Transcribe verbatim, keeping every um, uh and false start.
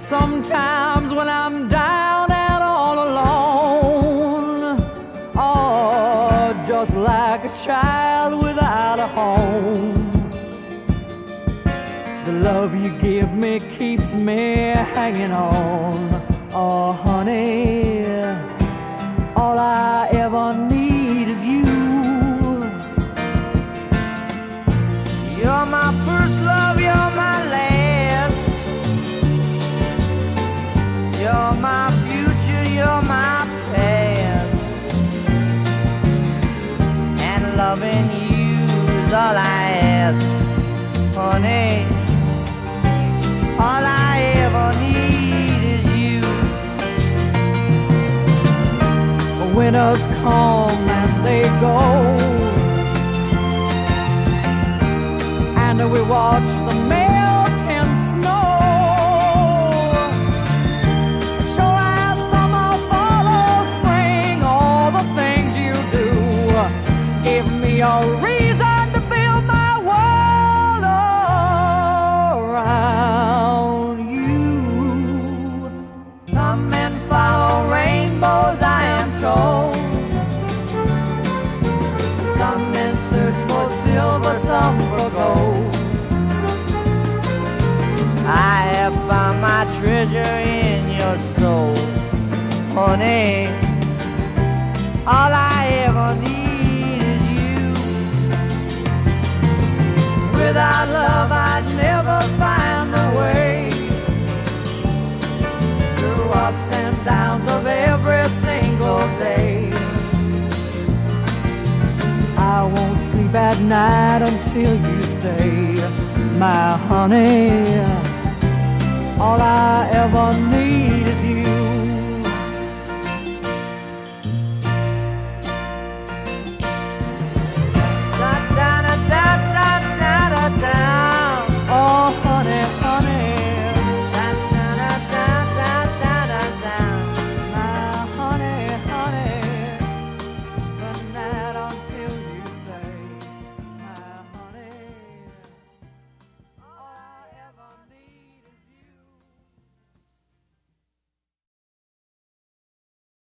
Sometimes when I'm down and all alone, oh, just like a child without a home, the love you give me keeps me hanging on. Oh, honey, all I ever need is you. You're my first love, you're my last. You're my future, you're my past. And loving you is all I ask, honey. All I ever need is you. Winters come and they go, and we watch the melting snow. Sure as summer follows spring, all the things you do give me a reason to build my world around you. Come and follow rainbows, I am told. Some men search for silver, some for gold. I have found my treasure in your soul, honey. All I ever need is you. Without love I'd never find a way through ups and downs of every single day. I won't sleep at night until you say, my honey, all I ever need is you.